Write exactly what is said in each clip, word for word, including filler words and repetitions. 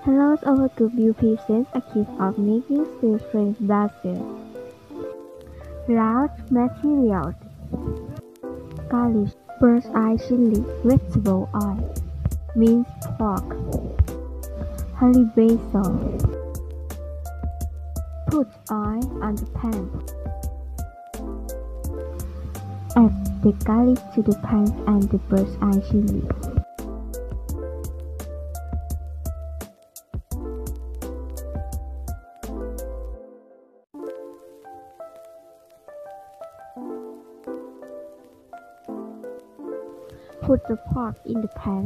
Hello, our group you present a kit of making steel frame basil. Large materials: garlic, bird's eye chili, vegetable oil, minced pork, honey basil. Put oil on the pan. Add the garlic to the pan and the bird's eye chili. Put the pork in the pan.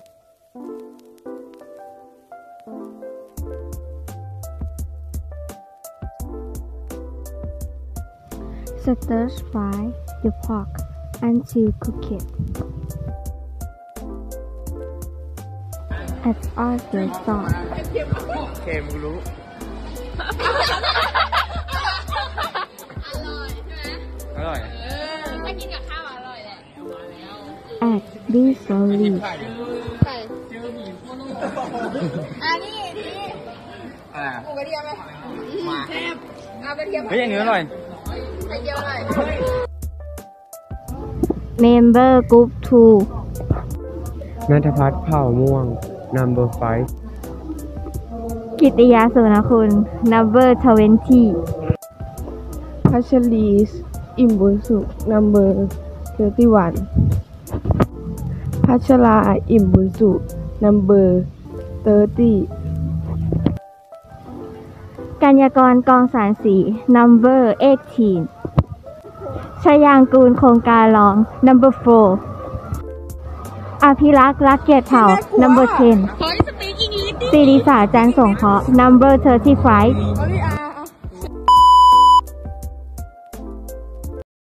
Stir fry the pork until cooked. Add oyster sauce. เค็มกูรู้ อร่อยใช่ไหมอร่อยเออถ้ากินกับข้าวอร่อยแหละ Add basil leaf. ใส่อันนี้นี่อะไรหมูกระเทียมไหมมาเทปเอากระเทียมเฮ้ยอย่างนี้อร่อยกระเทียมอร่อย Member Group ทูณัฐพัฒน์เผ่าม่วง Number ไฟว์กิตติยาสุนคุณ Number ทเวนตี้พัชรีอิ่มบุญสุ Number เทอร์ตี้วัน พัชราอิ่มบุญสุ Number เทอร์ตี้กัญญากรกองสารสี Number เอทีน ชยางกูลโครงการรอง Number โฟร์ อภิรักษ์รักเกียรติเผ่า Number เท็น สิริสาจันทร์สงเคราะห์ Number เทอร์ตี้ไฟว์